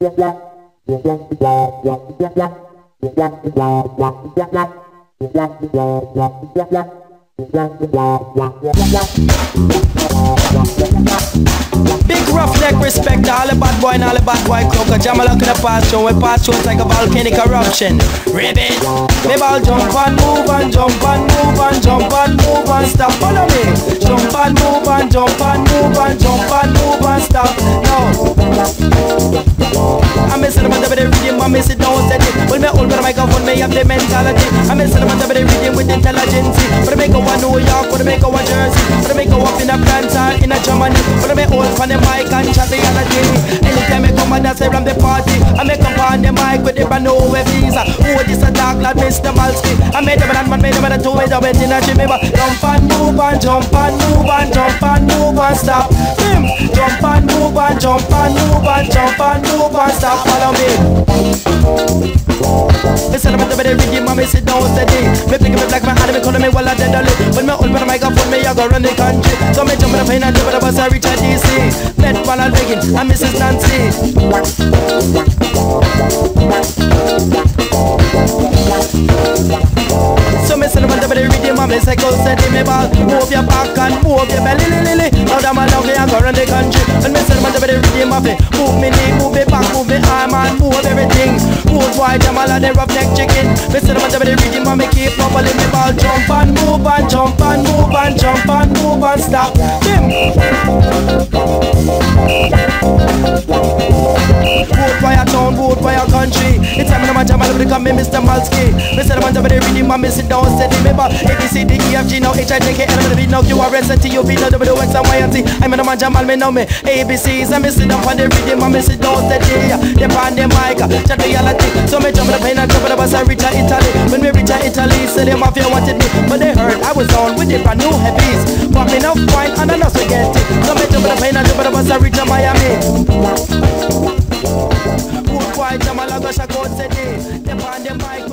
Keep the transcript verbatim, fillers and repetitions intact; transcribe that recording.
Big rough neck respect to all the bad boy and all the bad boy crew. Cause Jamal up in the past show, we pass through like a volcanic eruption. Ribbit, maybe I'll jump and move and jump and move and jump and move and stop. Follow me. Jump and move and jump and move and jump and move and stop. No. I'm missing them under the rhythm, I'm missing down steady. When me hold the microphone, me have the mentality. I'm missing them under the rhythm with intelligence. But I make a one New York, but I make a one Jersey. But I make a walk in a France or in a Germany. But I make hold from the mic and chat the reality. Anytime I come and I say from the party, I make up on the mic with the brand new visa. Oh, this a dark lad, Mister Malski. I made them and man made them and I two made them in a Jimmy. Jump and move and jump and move and jump and move and stop. Bim, jump and move and jump and move and jump and move and stop. Follow me. Me say I'm at the rhythm and me sit down steady. Me pick me like my hand, me call me while I dead a lick. When me hold my microphone, me I go run the country. So me jump in the plane and jump in the bus and reach a D C. Met Ronald Reagan and Missus Nancy. So me say I'm at the rhythm and me say go steady me ball. Move your back and move your belly, li li li. Now that man now me I go run the country. And me say I'm at the rhythm of it. Move me knee, move me back, move me arm and move everything. Move wide, Jamal and the roughneck chicken. Me say I'm at the rhythm and me keep bubbling me ball. Jump and move and jump and move and jump and move and stop. Bim. Vote for your town, vote for your country. It's time to Jamal to become me Mister Malski. Me say I'm at the rhythm and me sit down steady me ball. A B C D E F G now H I J K L M N O P now Q R S T U V now W X and Y and Z. I'm in the man Jamal me know me A B Cs and me sit down on the rhythm and me sit down steady. They on the mic, chat reality. So me jump in the plane and jump in the bus and reach a Italy. When we reach a Italy, say them mafia wanted me, but they heard I was on with the brand new heavies. Pop me enough wine and I know so get it. So me jump in the plane and jump in the bus and reach a Miami. Who quiet, Jamal, I go shake out, say they on the mic.